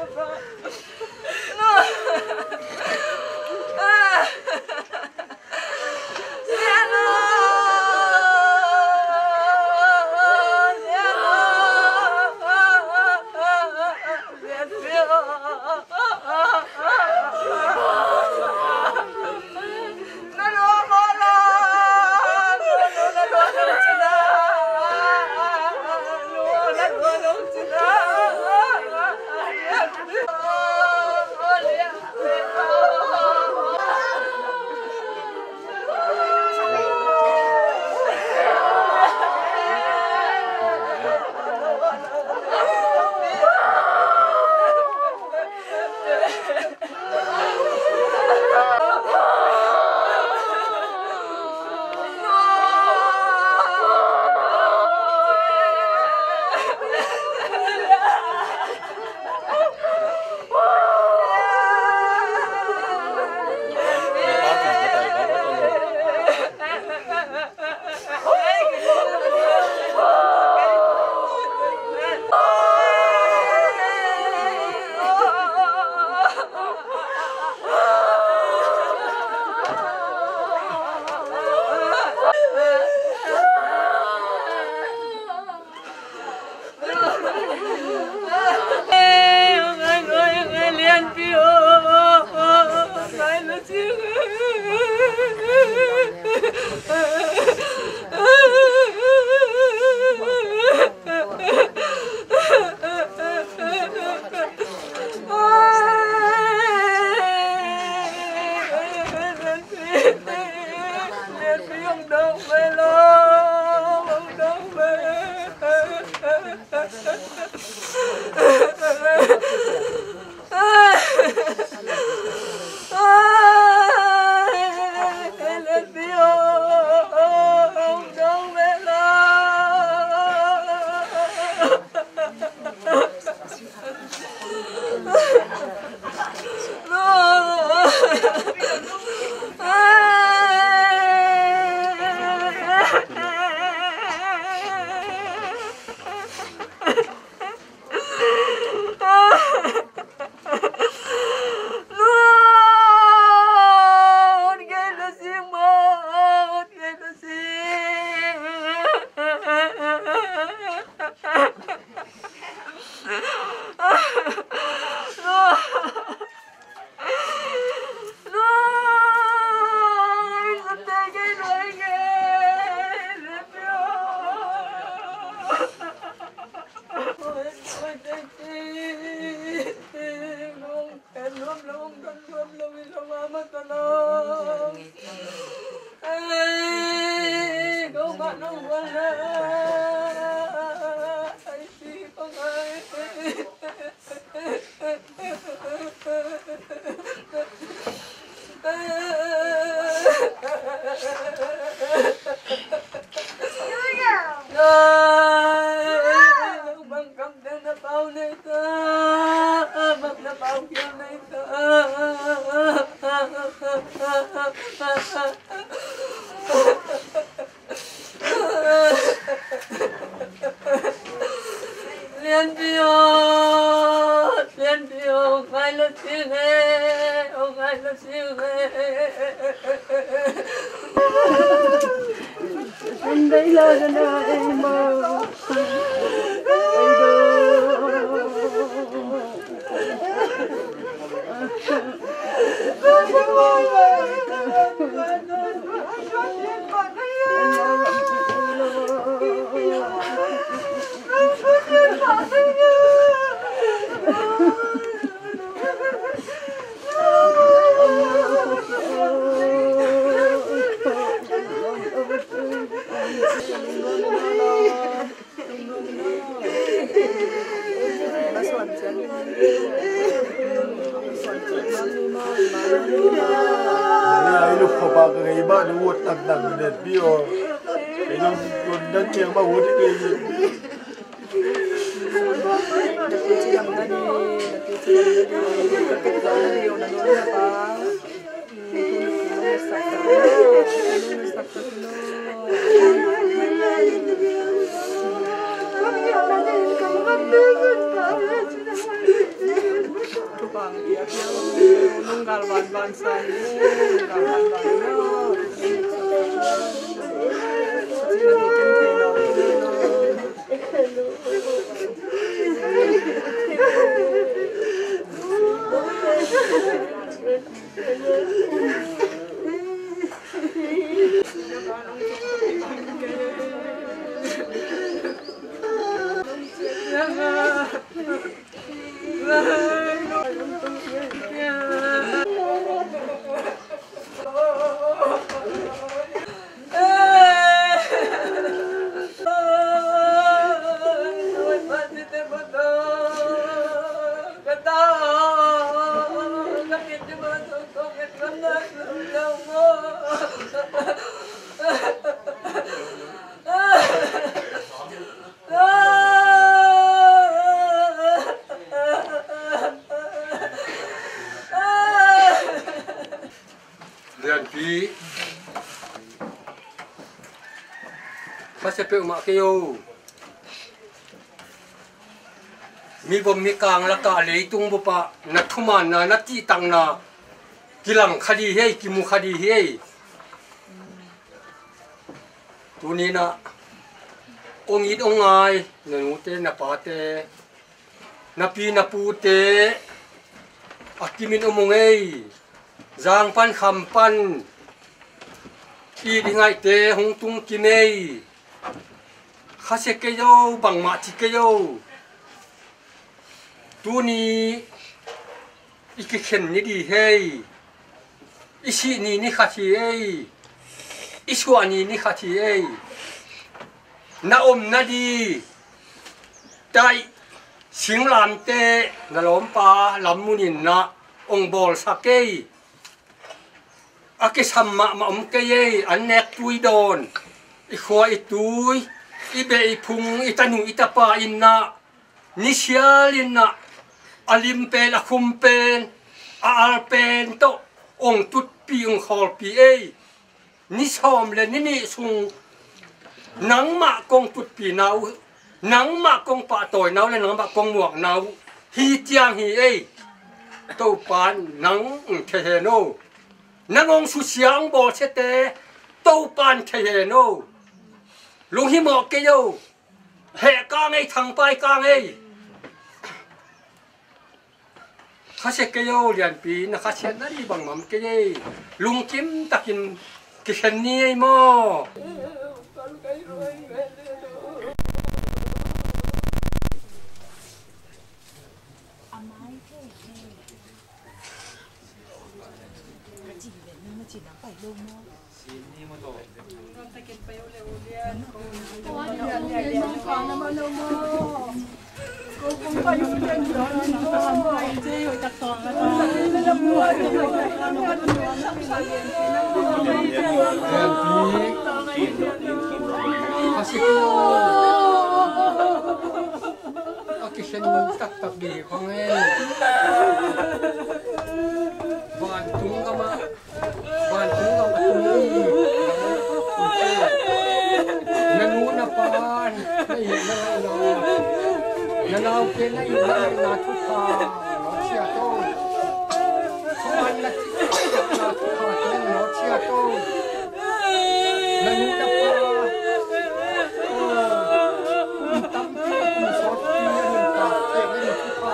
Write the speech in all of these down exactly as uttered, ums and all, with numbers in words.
Kamu pang dia dia nunggal ban ban san nunggal ban ban no jadi kan teno Pasal umak kayo, mi bom mi kang la ka le tung bu pa na thuman na na ti tang na kilang khadi hei kimu khadi hei tu ni na ong it ong ai na nu te na pa te na pi na pu te akimin umong ei zang pan kham pan i dingai te hong tung kinei khase ke yo bang ma chi ke yo tu ni ikikhen ni di hei isi ni ni khati ei iswa ni ni khati ei na om na di tai sing lam te na lom pa lam munin na ong bol sakei ake samma ma om ke ei an nek tui don i khwa i tui i be i phung i tanu i tapa inna ni sial inna alim pen a khum pen a al pen to ong tut pi ong khol pi ei ni som le ni ni sung nang ma kong tut pi nau nang ma kong pa toy nau le nang ma kong muak nau hi tiang hi ei to pan nang the he no nang ong su siang bo che te to pan the he no lung hi mo ke yo he ka ngai thang pai ka ngai khase ke yo lian pi na khase na ri bang mam ke ye lung kim takin ki khen ni ai mo Aki sen tak tak di kongen bantung kama bantung kama tuni nanu na pan na ina na na na ke na ina na tuka no chia to pan na na tuka no chia to nanu na pa tam ki kum sot ki na ka te na tuka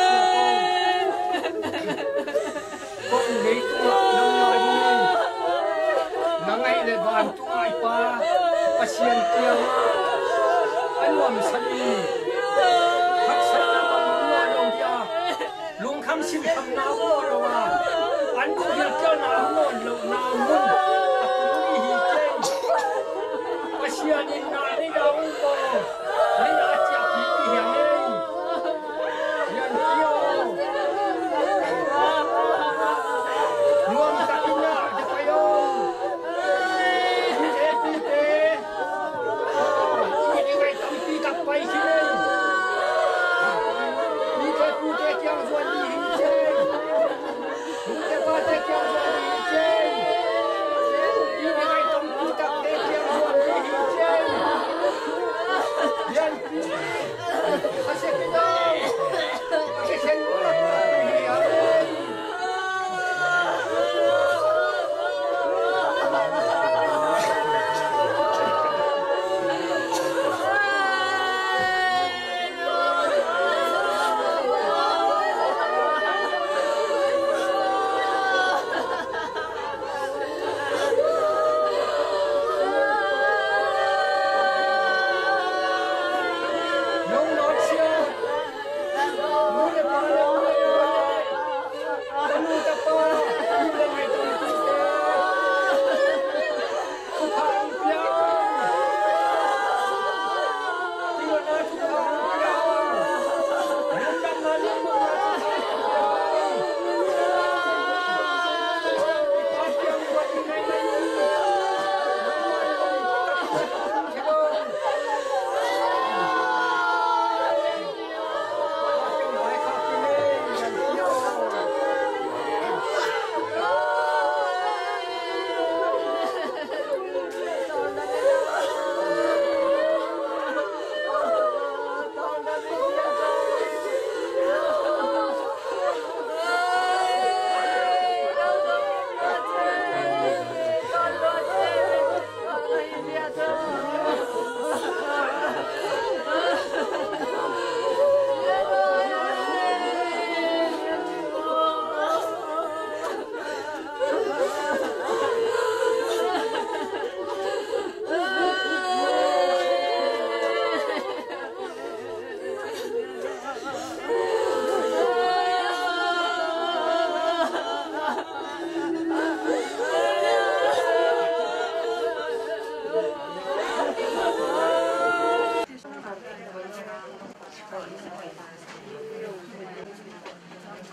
no chia to ko nei to na na ni na ngai le ban tu ai pa pasian kia anwam sani hak sana ba ma lo dia lung kham sim kham na wo lo wa an ko dia kia na mo lo na mun akuni hi ken pasian in na ni da un ko ni na chia pi pi hiang nei yan kio nuam takina de kayo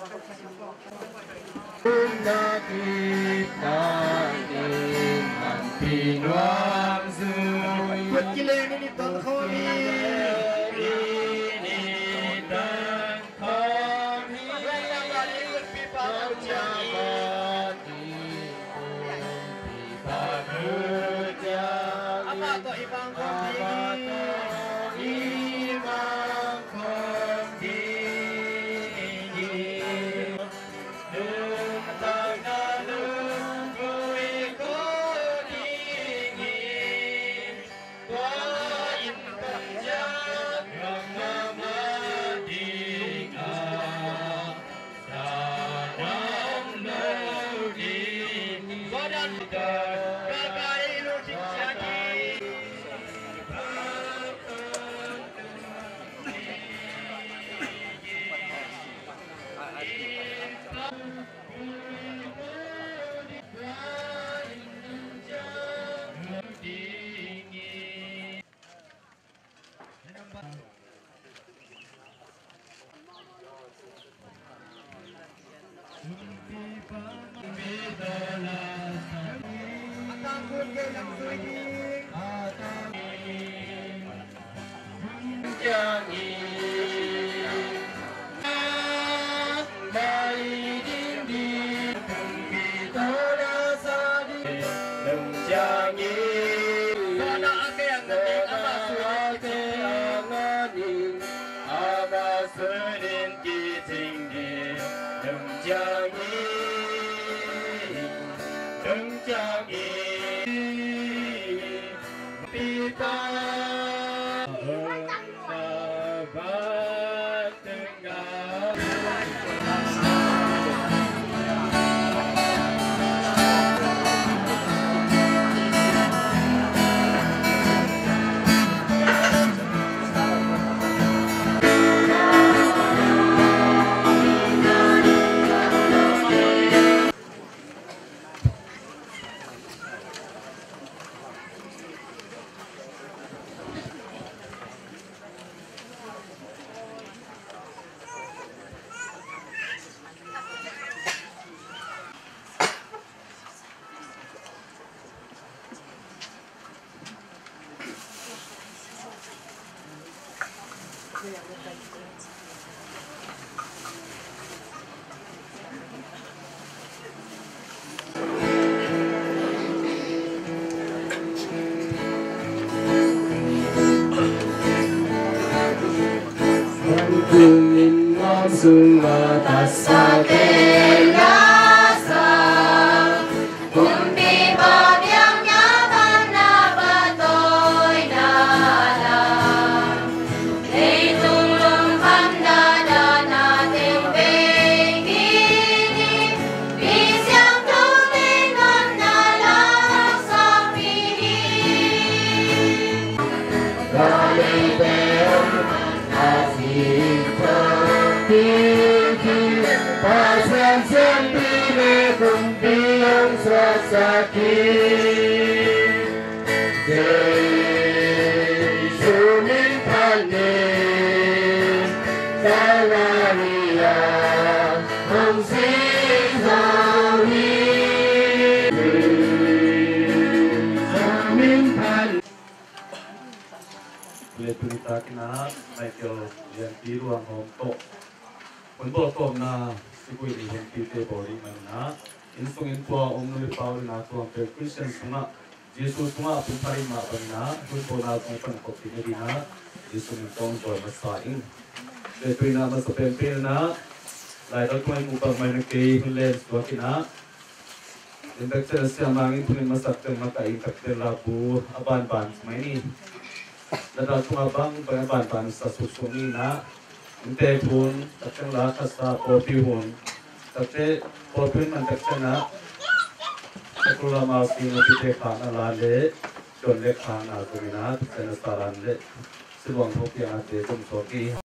Summa tassa te nasa kumbi babyang nyaman na batoy nala ay tulong handa natin bengini bisyang tulingan na lang sa pihin galing peong pasan sempile kumpiang sasakit Jai sumin panin Talaria Ang singhawi Sumin panin Kulitulita kinahat Michael Yan tiru ang hontok Untuk na Sikui di henti bori mana insung intua omnuli paul na tu ampe Christian sunga Yesus sunga pumpari ma bana pun na pupan kopi medina Yesus intong boy masaing Letu ina masa pempel na lai dot mai upang mai ke hulen swakina Intakter siya mangin punin masak teng maka intakter labu aban ban mai ni Dadat pungabang bangaban ban sa susumi na Inte pun takkan lah kasta kopi pun, tapi kopi man takkan na sekolah masih nanti dekana lale, john dekana tu mina, takkan saran le, sebuang kopi yang ada jom soki.